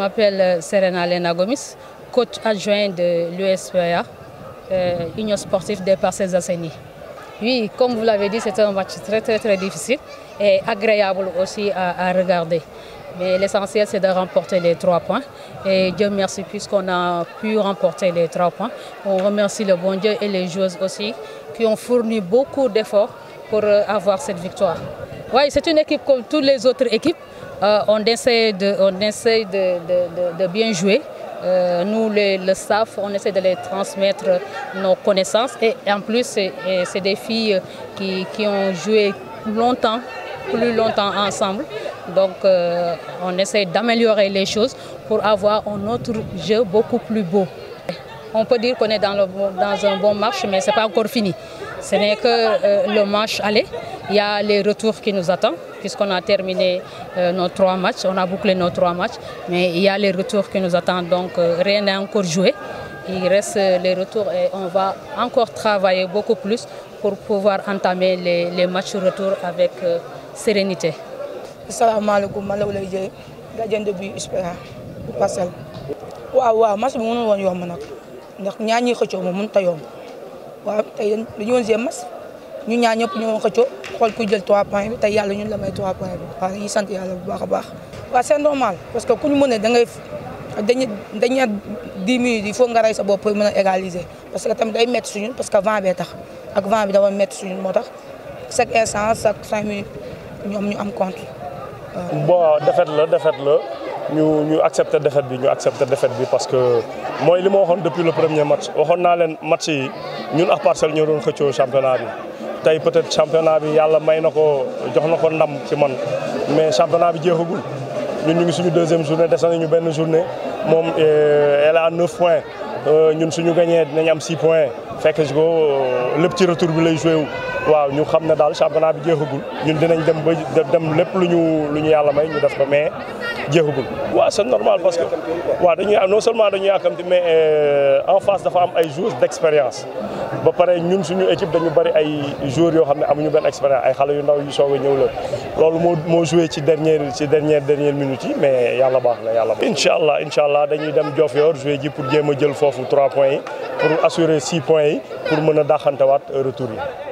m'appelle Serena Lena Gomis, coach adjoint de l'USPA, Union sportive des Parcelles Assainies. Oui, comme vous l'avez dit, c'est un match très difficile et agréable aussi à regarder. Mais l'essentiel, c'est de remporter les 3 points. Et Dieu merci, puisqu'on a pu remporter les 3 points. On remercie le bon Dieu et les joueuses aussi, qui ont fourni beaucoup d'efforts pour avoir cette victoire. Oui, c'est une équipe comme toutes les autres équipes. On essaie de bien jouer. Nous, le staff, on essaie de les transmettre nos connaissances. Et en plus, c'est des filles qui ont joué plus longtemps ensemble. Donc, on essaie d'améliorer les choses pour avoir un autre jeu beaucoup plus beau. On peut dire qu'on est dans un bon match, mais ce n'est pas encore fini. Ce n'est que le match aller. Il y a les retours qui nous attendent, puisqu'on a terminé nos 3 matchs. On a bouclé nos 3 matchs, mais il y a les retours qui nous attendent. Donc, rien n'est encore joué. Il reste les retours et on va encore travailler beaucoup plus pour pouvoir entamer les matchs retour avec sérénité. Asalaamaaleykum, man la Wula Dieye, gardien de but USPA Parcelles. waaw match bi mënul woon yomb nag ndax ñaar ñi xëccoo moom mënut a yomb waaw tey dañu woon jéem mas ñu ñaar ñëpp ñoo xëccoo xool ku jël 3 points bi tey yàlla ñun la may 3 points bi waaw dañuy sant yàlla bu baax a baax. waaw c'est normal parce que ku ñu mën da ngay dañuy 10 minutes il faut nga rey sa bopp pour mën a égaliser parce que tamit day métti suñu parce que vent bee tax ak vent bi dafa métti suñu moo tax chaque instant chaque 5 minutes ñoom ñu am compte. bon défaite la ñu accepter défaite bi parce que mooy li ma waxoon depuis le premier match waxoon naa leen match yi ñun ak Parcelles ñoo doon xëccoo championnat bi tey peut-être championnat bi yàlla may na ko jox na ko ndam ci man mais championnat bi jeexagul ñun ñu ngi suñu 2e journée des nañu benn journée moom elle a 9 points ñun suñu gagné dinañ am 6 points fekk si ko lépp ci retour bi lay joué wu. waaw ñu xam ne daal championnat bi jeexagul ñun dinañ dem lépp lu ñu yàlla may ñu def ko mais jeexagul. waaw c'est normal parce que waaw non seulement dañuy yàkkamti mais en face dafa am ay joueurs d'expérience ba pare ñun suñu équipe dañu bari ay joueurs yoo xam ne amuñu benn expérience ay xale yu ndaw yu soog a ñëw la loolu moo joué ci dernière minute yi mais yàlla baax na yàlla baax. incha allah dañuy dem Diofior joué ji pour jéem a jël foofu 3 points yi pour assurer 6 points yi pour mën a dàqantewaat retour yi.